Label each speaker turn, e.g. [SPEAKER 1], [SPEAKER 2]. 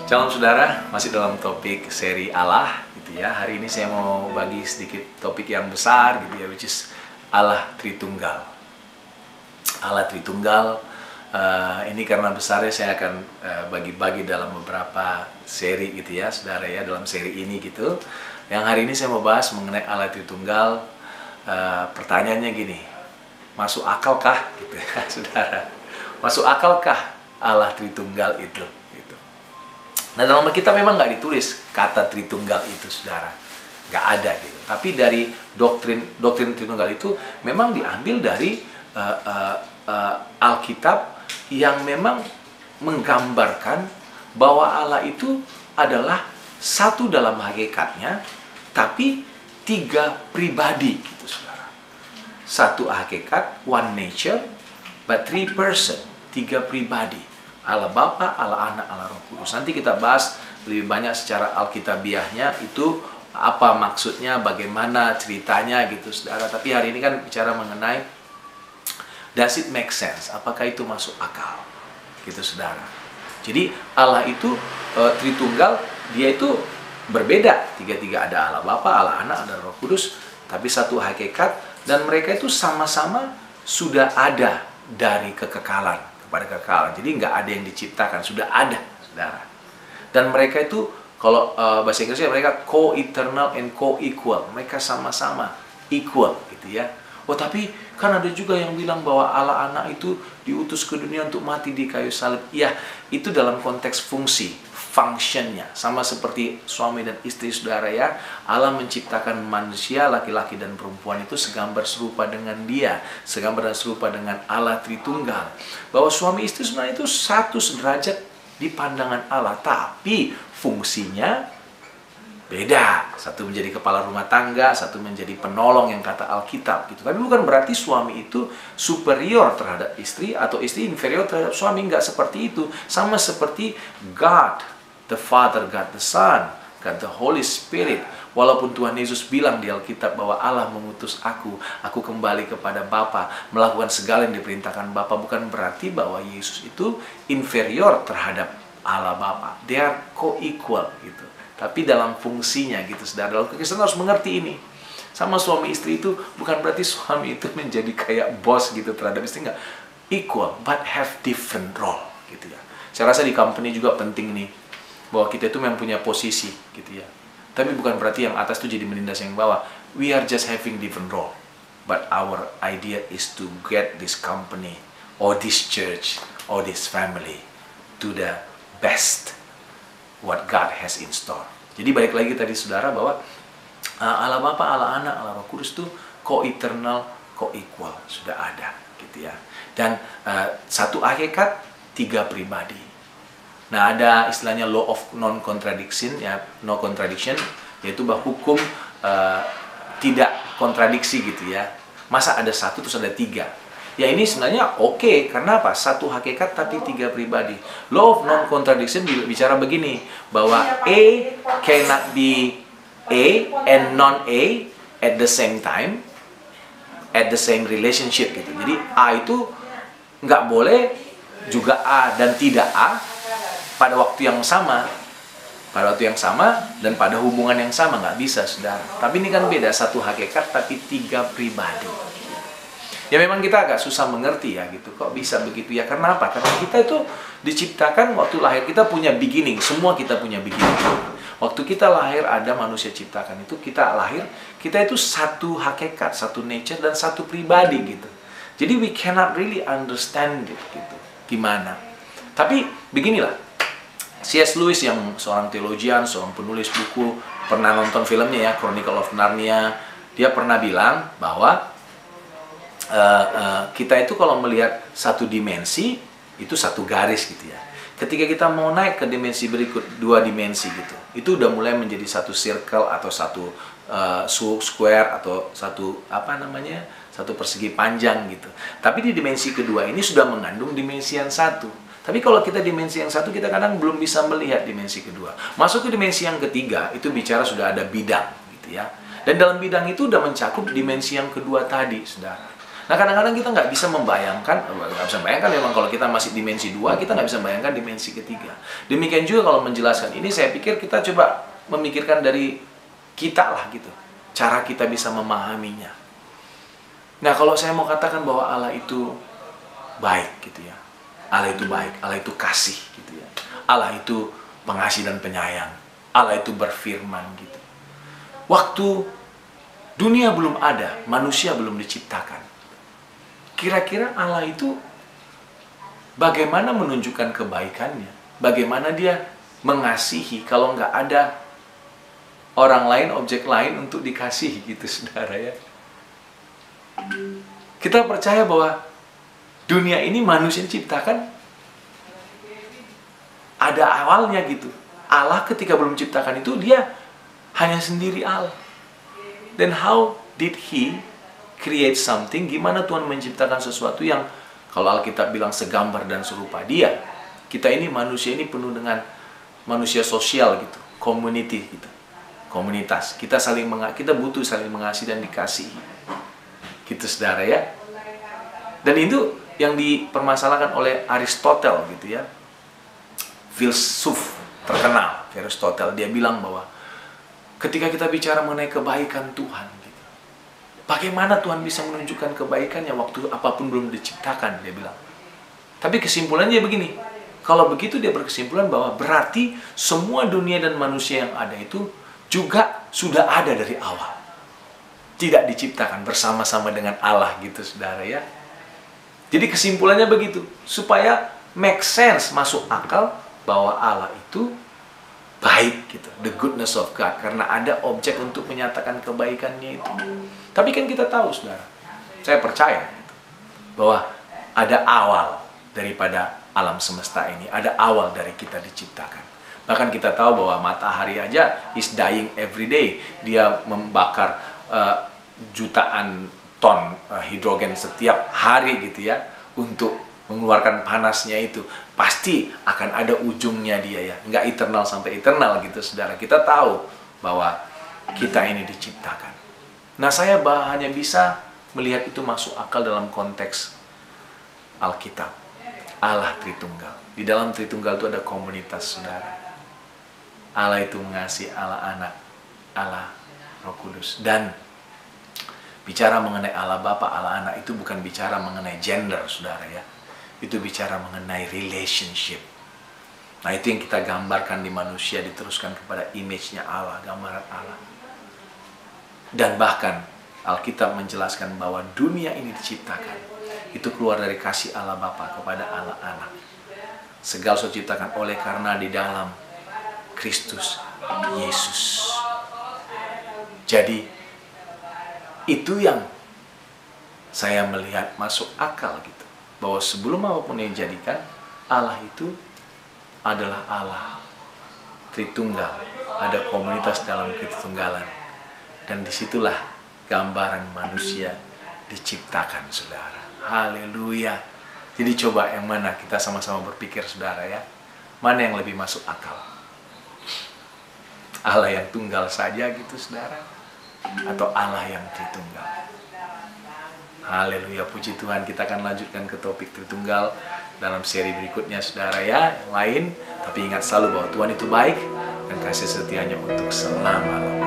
[SPEAKER 1] Shalom saudara, masih dalam topik seri Allah gitu ya. Hari ini saya mau bagi sedikit topik yang besar gitu ya, which is Allah Tritunggal. Allah Tritunggal, ini karena besarnya saya akan bagi-bagi dalam beberapa seri gitu ya, saudara ya, dalam seri ini gitu. Yang hari ini saya mau bahas mengenai Allah Tritunggal. Pertanyaannya gini, masuk akalkah gitu ya, saudara? Masuk akalkah Allah Tritunggal itu? Nah, dalam Alkitab memang nggak ditulis kata Tritunggal itu, saudara. Nggak ada gitu. Tapi dari doktrin Tritunggal itu memang diambil dari Alkitab yang memang menggambarkan bahwa Allah itu adalah satu dalam hakikatnya, tapi tiga pribadi gitu, saudara. Satu hakikat, one nature, but three person, tiga pribadi. Allah Bapa, Allah Anak, Allah Roh Kudus. Nanti kita bahas lebih banyak secara alkitabiahnya itu apa maksudnya, bagaimana ceritanya gitu, saudara. Tapi hari ini kan bicara mengenai does it make sense? Apakah itu masuk akal? Gitu, saudara. Jadi Allah itu Tritunggal, dia itu berbeda. Tiga-tiga, ada Allah Bapa, Allah Anak, ada Roh Kudus, tapi satu hakikat, dan mereka itu sama-sama sudah ada dari kekekalan pada kekal. Jadi nggak ada yang diciptakan, sudah ada, saudara. Dan mereka itu, kalau bahasa Inggrisnya mereka co-eternal and co-equal. Mereka sama-sama equal, gitu ya. Oh, tapi kan ada juga yang bilang bahwa Allah Anak itu diutus ke dunia untuk mati di kayu salib. Ya, itu dalam konteks fungsi, functionnya. Sama seperti suami dan istri, saudara ya. Allah menciptakan manusia, laki-laki dan perempuan itu segambar serupa dengan dia. Segambar dan serupa dengan Allah Tritunggal. Bahwa suami istri sebenarnya itu satu sederajat di pandangan Allah. Tapi fungsinya beda. Satu menjadi kepala rumah tangga, satu menjadi penolong yang kata Alkitab gitu. Tapi bukan berarti suami itu superior terhadap istri atau istri inferior terhadap suami. Enggak seperti itu. Sama seperti God the Father, God the Son, God the Holy Spirit. Walaupun Tuhan Yesus bilang di Alkitab bahwa Allah mengutus aku kembali kepada Bapa, melakukan segala yang diperintahkan Bapa, bukan berarti bahwa Yesus itu inferior terhadap Allah Bapa. They are co-equal gitu. Tapi dalam fungsinya gitu, saudara. Dalam Kristen harus mengerti ini. Sama suami istri itu bukan berarti suami itu menjadi kayak bos gitu terhadap istri, enggak. Equal, but have different role gitu ya. Saya rasa di company juga penting nih, bahwa kita itu memang punya posisi gitu ya. Tapi bukan berarti yang atas itu jadi menindas yang bawah. We are just having different role. But our idea is to get this company or this church or this family to the best what God has in store. Jadi balik lagi tadi, saudara, bahwa Allah Bapa, Allah Anak, Allah Roh Kudus itu co-eternal, co-equal, sudah ada gitu ya. Dan satu hakikat, tiga pribadi. Nah, ada istilahnya law of non-contradiction ya, no contradiction, yaitu bahwa hukum tidak kontradiksi gitu ya. Masa ada satu terus ada tiga? Ya ini sebenarnya oke, karena apa? Satu hakikat tapi tiga pribadi. Law of non-contradiction bicara begini, bahwa A cannot be A and non-A at the same time, at the same relationship gitu. Jadi A itu nggak boleh juga A dan tidak A pada waktu yang sama, dan pada hubungan yang sama, nggak bisa, saudara. Tapi ini kan beda, satu hakikat tapi tiga pribadi. Ya memang kita agak susah mengerti ya gitu, kok bisa begitu ya? Karena apa? Karena kita itu diciptakan waktu lahir, kita punya beginning, semua kita punya beginning. Waktu kita lahir, ada manusia ciptakan itu, kita lahir, kita itu satu hakikat, satu nature dan satu pribadi gitu. Jadi we cannot really understand it gitu, gimana? Tapi beginilah, C.S. Lewis yang seorang teologian, seorang penulis buku, pernah nonton filmnya ya, Chronicle of Narnia. Dia pernah bilang bahwa kita itu kalau melihat satu dimensi, itu satu garis gitu ya. Ketika kita mau naik ke dimensi berikut, dua dimensi gitu, itu udah mulai menjadi satu circle atau satu square atau satu satu persegi panjang gitu. Tapi di dimensi kedua ini sudah mengandung dimensi yang satu. Tapi kalau kita dimensi yang satu, kita kadang belum bisa melihat dimensi kedua. Masuk ke dimensi yang ketiga, itu bicara sudah ada bidang gitu ya. Dan dalam bidang itu udah mencakup dimensi yang kedua tadi, saudara. Nah, kadang-kadang kita nggak bisa membayangkan memang kalau kita masih dimensi 2, kita nggak bisa membayangkan dimensi ketiga. Demikian juga kalau menjelaskan ini, saya pikir kita coba memikirkan dari kita lah gitu, cara kita bisa memahaminya. Nah, kalau saya mau katakan bahwa Allah itu baik gitu ya, Allah itu baik, Allah itu kasih gitu ya, Allah itu pengasih dan penyayang, Allah itu berfirman gitu. Waktu dunia belum ada, manusia belum diciptakan, kira-kira Allah itu bagaimana menunjukkan kebaikannya? Bagaimana dia mengasihi kalau nggak ada orang lain, objek lain untuk dikasihi gitu, saudara ya. Kita percaya bahwa dunia ini manusia diciptakan ada awalnya gitu. Allah ketika belum menciptakan itu, dia hanya sendiri Allah. Then how did he create something? Gimana Tuhan menciptakan sesuatu yang kalau Alkitab bilang segambar dan serupa dia? Kita ini manusia ini penuh dengan manusia sosial gitu, community gitu, komunitas. Kita butuh saling mengasihi dan dikasihi. Gitu, saudara ya. Dan itu yang dipermasalahkan oleh Aristoteles gitu ya. Filsuf terkenal Aristoteles, dia bilang bahwa ketika kita bicara mengenai kebaikan Tuhan, bagaimana Tuhan bisa menunjukkan kebaikannya waktu apapun belum diciptakan, dia bilang. Tapi kesimpulannya begini, kalau begitu dia berkesimpulan bahwa berarti semua dunia dan manusia yang ada itu juga sudah ada dari awal. Tidak diciptakan bersama-sama dengan Allah gitu, saudara ya. Jadi kesimpulannya begitu, supaya make sense, masuk akal bahwa Allah itu baik gitu, the goodness of God, karena ada objek untuk menyatakan kebaikannya itu. Tapi kan kita tahu, saudara, saya percaya gitu, bahwa ada awal daripada alam semesta ini, ada awal dari kita diciptakan. Bahkan kita tahu bahwa matahari aja is dying every day, dia membakar jutaan ton hidrogen setiap hari gitu ya, untuk mengeluarkan panasnya itu. Pasti akan ada ujungnya dia ya, nggak eternal sampai eternal gitu, saudara. Kita tahu bahwa kita ini diciptakan. Nah, saya hanya bisa melihat itu masuk akal dalam konteks Alkitab. Allah Tritunggal. Di dalam Tritunggal itu ada komunitas, saudara. Allah itu mengasihi, Allah Anak, Allah Roh Kudus. Dan bicara mengenai Allah Bapa, Allah Anak itu bukan bicara mengenai gender, saudara ya. Itu bicara mengenai relationship. Nah, itu yang kita gambarkan di manusia, diteruskan kepada image-nya Allah, gambaran Allah. Dan bahkan Alkitab menjelaskan bahwa dunia ini diciptakan, itu keluar dari kasih Allah Bapa kepada Allah Anak. Segala sesuatu diciptakan oleh karena di dalam Kristus Yesus. Jadi itu yang saya melihat masuk akal gitu, bahwa sebelum apapun yang dijadikan, Allah itu adalah Allah Tritunggal, ada komunitas dalam ketritunggalan, dan disitulah gambaran manusia diciptakan, saudara. Haleluya. Jadi coba yang mana kita sama-sama berpikir, saudara ya, mana yang lebih masuk akal? Allah yang tunggal saja gitu, saudara, atau Allah yang Tritunggal? Haleluya, puji Tuhan. Kita akan lanjutkan ke topik Tritunggal dalam seri berikutnya, saudara ya, yang lain. Tapi ingat selalu bahwa Tuhan itu baik dan kasih setianya untuk selama-lamanya.